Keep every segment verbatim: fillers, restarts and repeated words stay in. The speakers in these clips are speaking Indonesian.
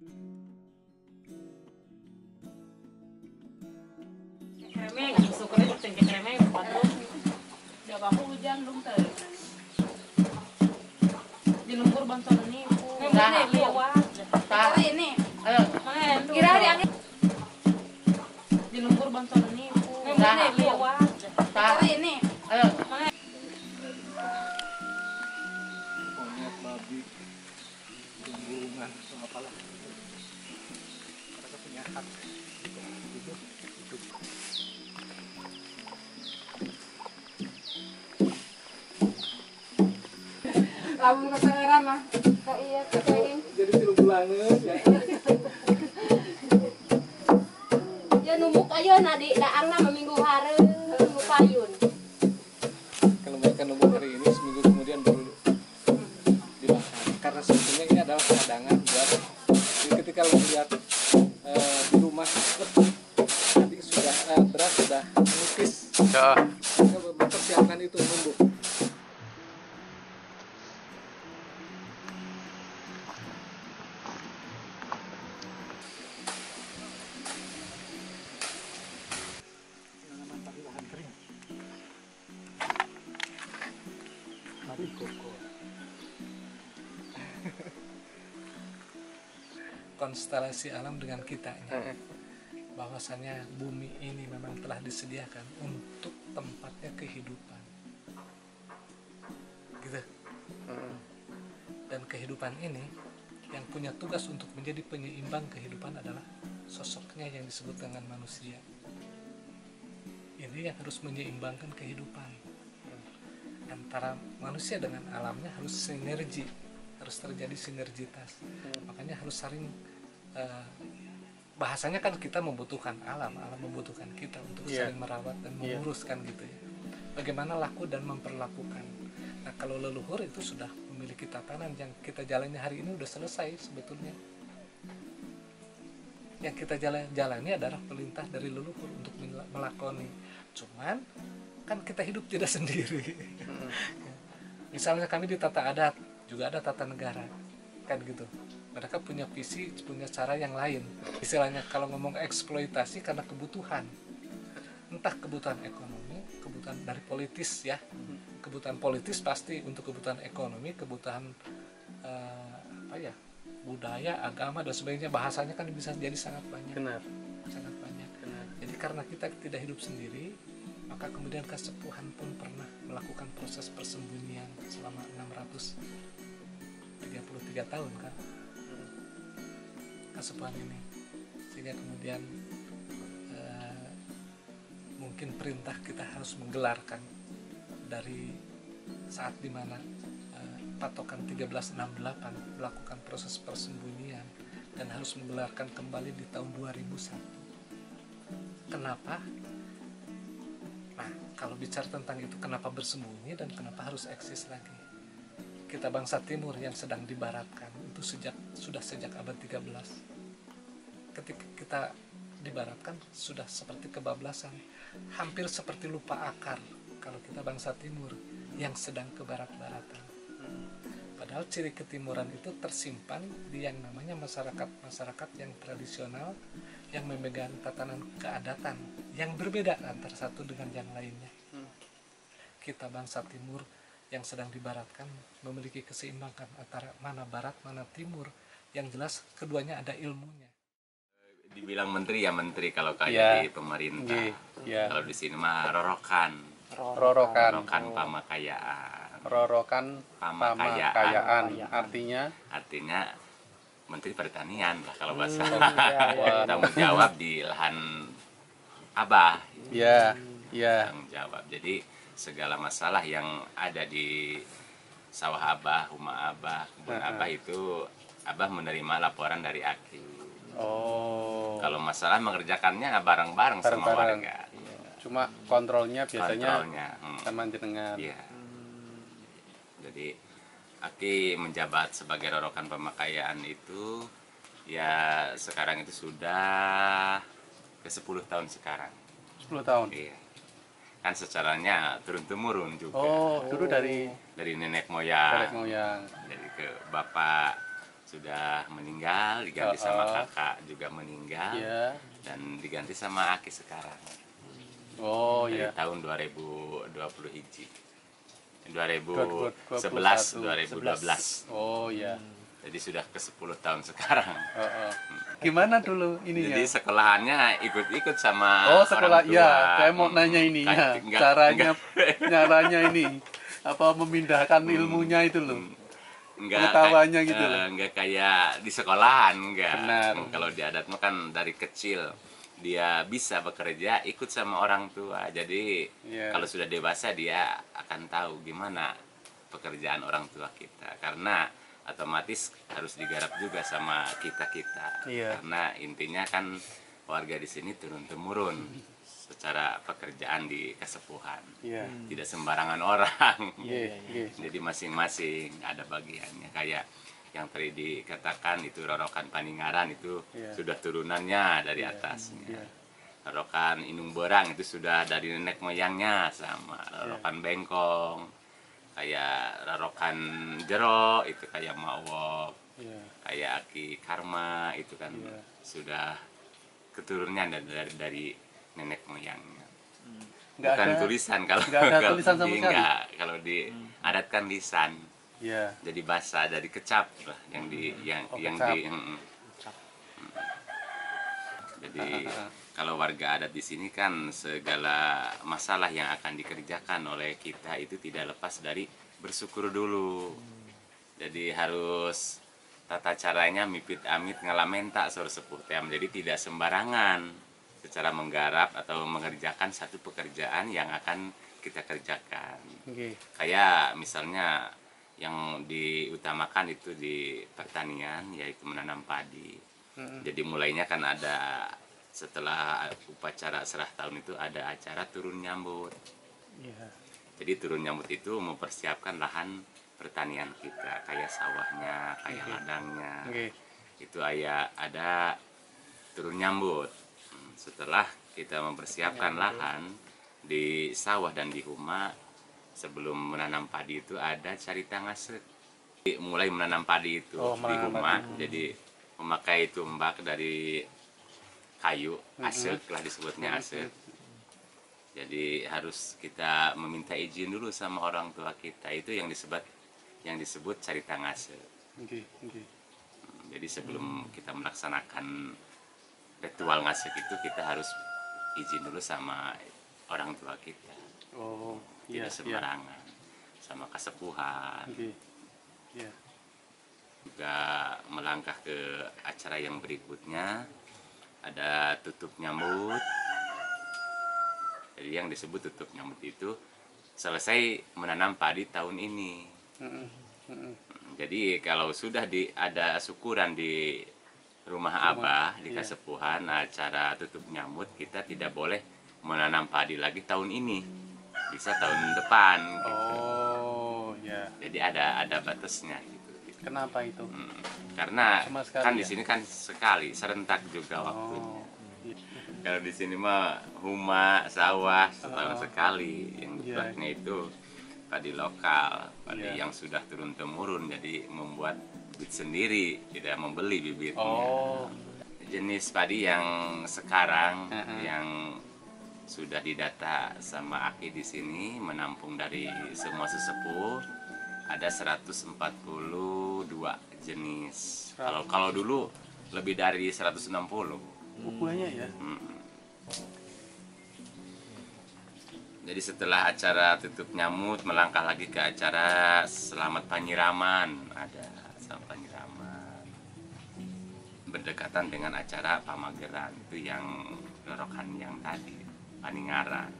Kremeng, suka itu cengkeh kremeng, patro. Dia baku hujan dong teh. Di lumpur bantuan ini, Nah, lewat. Tahu ini. Ayo. Kira di angin. Di lumpur bantuan ini, Nah, lewat. Tahu ini. Ayo. Monyet, babi, burungan, atau apalah. Mereka punya hak. Hidup, hidup. Lamun kesengeran mah. Kak iya kepengen. Jadi film bulangan ya. Ya numbuk aja nadi daang nama minggu hari numbuk payun. Kalau mereka nunggu hari ini seminggu kemudian baru dimakan. Karena sebetulnya ini adalah cadangan buat jadi ketika lo lihat eh, di rumah tadi sudah eh, beras sudah menipis. Ya. Mereka mempersiapkan itu numbuk. Konstelasi alam dengan kitanya, bahwasannya bumi ini memang telah disediakan untuk tempatnya kehidupan, gitu. Dan kehidupan ini yang punya tugas untuk menjadi penyeimbang kehidupan adalah sosoknya yang disebut dengan manusia. Ini yang harus menyeimbangkan kehidupan antara manusia dengan alamnya, harus sinergi, harus terjadi sinergitas. Makanya harus saling uh, bahasanya kan kita membutuhkan alam, alam membutuhkan kita untuk yeah. saling merawat dan menguruskan yeah. gitu ya. Bagaimana laku dan memperlakukan. Nah kalau leluhur itu sudah memiliki tatanan yang kita jalani hari ini udah selesai sebetulnya. Yang kita jalani adalah perintah dari leluhur untuk melakoni. Cuman kan kita hidup tidak sendiri. Misalnya kami di tata adat juga ada tata negara, kan gitu. Mereka punya visi, punya cara yang lain. Istilahnya kalau ngomong eksploitasi karena kebutuhan, entah kebutuhan ekonomi, kebutuhan dari politis ya, kebutuhan politis pasti untuk kebutuhan ekonomi, kebutuhan uh, apa ya, budaya, agama dan sebagainya. Bahasanya kan bisa jadi sangat banyak. Benar. Sangat banyak. Benar. Jadi karena kita tidak hidup sendiri, maka kemudian Kasepuhan pun pernah melakukan proses persembunyian selama enam ratus tiga puluh tiga tahun kan Kasepuhan ini, sehingga kemudian uh, mungkin perintah kita harus menggelarkan dari saat dimana uh, patokan seribu tiga ratus enam puluh delapan melakukan proses persembunyian dan harus menggelarkan kembali di tahun dua ribu satu. Kenapa? Nah, kalau bicara tentang itu, kenapa bersembunyi dan kenapa harus eksis lagi? Kita bangsa timur yang sedang dibaratkan itu sejak sudah sejak abad tiga belas. Ketika kita dibaratkan sudah seperti kebablasan, hampir seperti lupa akar kalau kita bangsa timur yang sedang ke barat-baratan. Padahal ciri ketimuran itu tersimpan di yang namanya masyarakat-masyarakat yang tradisional, yang memegang tatanan keadatan yang berbeda antara satu dengan yang lainnya. Kita bangsa timur yang sedang dibaratkan memiliki keseimbangan antara mana barat, mana timur, yang jelas keduanya ada ilmunya. Dibilang menteri ya menteri kalau kayak ya. di pemerintah. Ya. Kalau di sini mah rorokan. Rorokan. Rorokan pamakayaan. Rorokan pamakayaan. pamakayaan. Artinya? Artinya Menteri Pertanian lah kalau bahasa. Hmm, ya, ya. Tanggung jawab di lahan Abah. Iya, iya. Tanggung jawab. Jadi segala masalah yang ada di sawah Abah, rumah Abah, kebun uh-huh. Abah itu Abah menerima laporan dari Aki. Oh. Kalau masalah mengerjakannya bareng-bareng sama warga. Iya. Cuma kontrolnya biasanya kontrolnya, hmm. sama jenengan. Iya. Jadi Aki menjabat sebagai rorokan pemakayaan itu ya sekarang itu sudah ke sepuluh tahun sekarang. sepuluh tahun. Iya. Kan secaranya turun temurun juga. Oh, dulu dari dari nenek moyang. Nenek moyang. Dari ke bapak sudah meninggal, diganti Oh, sama oh. kakak juga meninggal, Iya. dan diganti sama Aki sekarang Oh dari iya. tahun dua ribu dua puluh hiji. dua ribu dua ribu sebelas satu, dua ribu dua belas. Oh iya. Jadi sudah ke sepuluh tahun sekarang. Oh, oh. Gimana dulu ininya? Jadi sekolahannya ikut-ikut sama Oh sekolah, orang tua. ya. Saya mau nanya ini Kayak- ya. enggak- Caranya, enggak- caranya ini apa memindahkan ilmunya itu loh. enggak pengetahuannya kayak- gitu eh, loh. enggak kayak di sekolahan, enggak. Benar. Hmm, Kalau di adat mah kan dari kecil dia bisa bekerja ikut sama orang tua. Jadi Iya. kalau sudah dewasa dia akan tahu gimana pekerjaan orang tua kita. Karena otomatis harus digarap juga sama kita-kita. Iya. Karena intinya kan warga di sini turun-temurun secara pekerjaan di kesepuhan. Iya. Tidak sembarangan orang. Iya, iya. Jadi masing-masing ada bagiannya. Kayak yang tadi dikatakan itu rorokan Paningaran itu Iya. sudah turunannya dari atasnya. Iya. Rorokan Inung Borang itu sudah dari nenek moyangnya sama. Iya. Rorokan Bengkong, kayak rorokan Jero itu kayak Mawok, Iya. kayak Aki Karma itu kan Iya. sudah keturunan dari, dari, dari nenek moyangnya. Nggak Bukan ada. tulisan kalau nggak ada kalau tulisan sama di- sekali? nggak. Kalau di adat kan lisan, Iya. jadi bahasa dari kecap lah yang di yang Oh, yang kecap. di mm, mm. Jadi kalau warga adat di sini kan segala masalah yang akan dikerjakan oleh kita itu tidak lepas dari bersyukur dulu. Jadi harus tata caranya mipit amit ngalamenta sor sepuh tem. Jadi tidak sembarangan secara menggarap atau mengerjakan satu pekerjaan yang akan kita kerjakan. Oke. Kayak misalnya yang diutamakan itu di pertanian yaitu menanam padi. Mm-mm. Jadi mulainya kan ada setelah upacara serah tahun itu ada acara turun nyambut. Iya. Jadi turun nyambut itu mempersiapkan lahan pertanian kita kayak sawahnya, kayak Oke. ladangnya. Oke. Itu ayah ada turun nyambut. Hmm, Setelah kita mempersiapkan lahan di sawah dan di huma sebelum menanam padi itu ada carita ngasek. Mulai menanam padi itu Oh, di menanam huma, padi. jadi memakai tumbak dari kayu, asek lah disebutnya Mm-mm. asek. Jadi harus kita meminta izin dulu sama orang tua kita. Itu yang disebut yang disebut carita ngasek. Oke. Oke. Jadi sebelum kita melaksanakan ritual ngasek itu kita harus izin dulu sama orang tua kita. Oh. Tidak Iya. Iya. sembarangan. Sama kasepuhan. Oke. Iya. Juga melangkah ke acara yang berikutnya ada tutup nyambut. Jadi yang disebut tutup nyambut itu selesai menanam padi tahun ini. Mm-mm. Mm-mm. Jadi kalau sudah di ada syukuran di rumah Abah di iya. Kasepuhan acara tutup nyambut kita tidak boleh menanam padi lagi tahun ini. Bisa tahun depan gitu. Oh, ya. Jadi ada ada batasnya gitu. Kenapa itu? Hmm, Karena Cuma sekali kan ya? di sini kan sekali serentak juga waktunya. Oh. Iya. Kalau di sini mah huma sawah setahun Oh. sekali, yang Iya. dibuatnya itu padi lokal, padi Iya. yang sudah turun temurun, jadi membuat bibit sendiri, tidak membeli bibitnya. Oh. Jenis padi yang sekarang Uh-uh. yang sudah didata sama Aki di sini menampung dari semua sesepuh ada seratus empat puluh dua jenis. Kalau kalau dulu lebih dari seratus enam puluh. Oh, banyak ya. Mm. Jadi setelah acara tutup nyamut melangkah lagi ke acara selamat panyiraman, ada selamat panyiraman berdekatan dengan acara pamageran itu yang rorokan yang tadi Paningaran.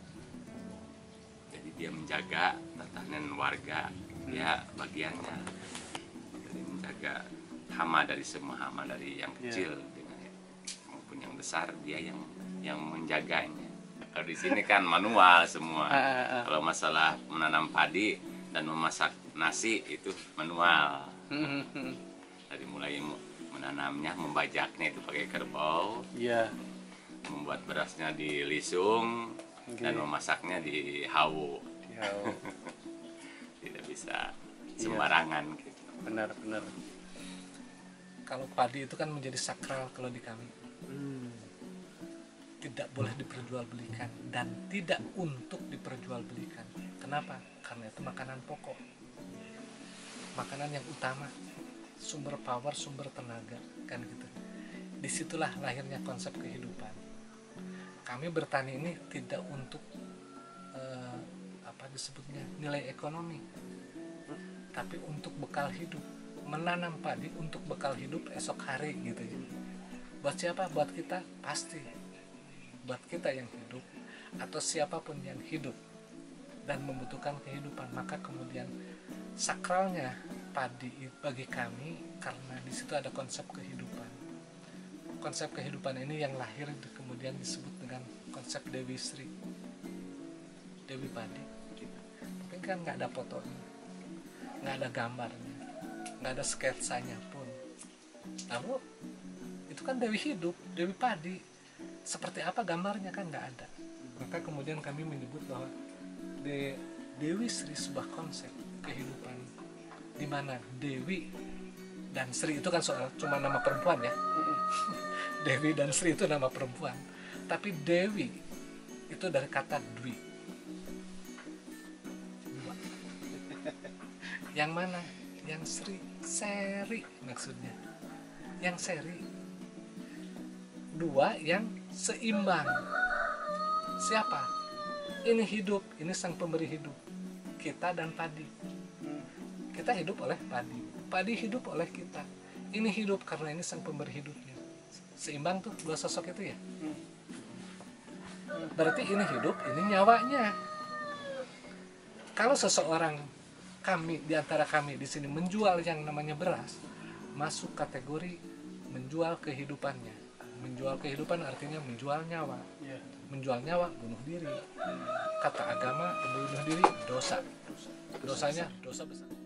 Jadi dia menjaga tatanan warga, ya bagiannya jadi menjaga hama dari semua hama dari yang kecil dengan maupun yang besar dia yang yang menjaganya. Kalau di sini kan manual semua. Ah, ah, ah. Kalau masalah menanam padi dan memasak nasi itu manual. Mm-mm. Dari mulai menanamnya, membajaknya itu pakai kerbau, Iya. membuat berasnya di lisung Oke. dan memasaknya di hawu. Ya, oh, Tidak bisa sembarangan gitu. benar benar. kalau padi itu kan menjadi sakral kalau di kami. Tidak boleh diperjualbelikan dan tidak untuk diperjualbelikan. Kenapa? Karena itu makanan pokok, makanan yang utama, sumber power, sumber tenaga, kan gitu. Disitulah lahirnya konsep kehidupan. Kami bertani ini tidak untuk eh, apa disebutnya nilai ekonomi, tapi untuk bekal hidup. Menanam padi untuk bekal hidup esok hari gitu ya. Buat siapa? Buat kita pasti. Buat kita yang hidup atau siapapun yang hidup dan membutuhkan kehidupan, maka kemudian sakralnya padi bagi kami karena di situ ada konsep kehidupan. Konsep kehidupan ini yang lahir kemudian disebut dengan konsep Dewi Sri, Dewi Padi. Tapi kan nggak ada fotonya, nggak ada gambarnya, nggak ada sketsanya pun. Lalu itu kan Dewi hidup, Dewi Padi. Seperti apa gambarnya kan nggak ada. Maka kemudian kami menyebut bahwa De, Dewi Sri sebuah konsep kehidupan di mana Dewi dan Sri itu kan soal cuma nama perempuan ya. Dewi dan Sri itu nama perempuan, tapi Dewi itu dari kata Dwi, dua. Yang mana? Yang Sri, seri maksudnya. Yang seri, dua yang seimbang. Siapa? Ini hidup, ini sang pemberi hidup. Kita dan padi. Kita hidup oleh padi, padi hidup oleh kita. Ini hidup karena ini sang pemberi hidupnya. Seimbang tuh dua sosok itu ya. Berarti ini hidup, ini nyawanya. Kalau seseorang, kami di antara kami di sini menjual yang namanya beras, masuk kategori menjual kehidupannya. Menjual kehidupan artinya menjual nyawa. Menjual nyawa bunuh diri. Kata agama bunuh diri dosa. Dosanya dosa besar.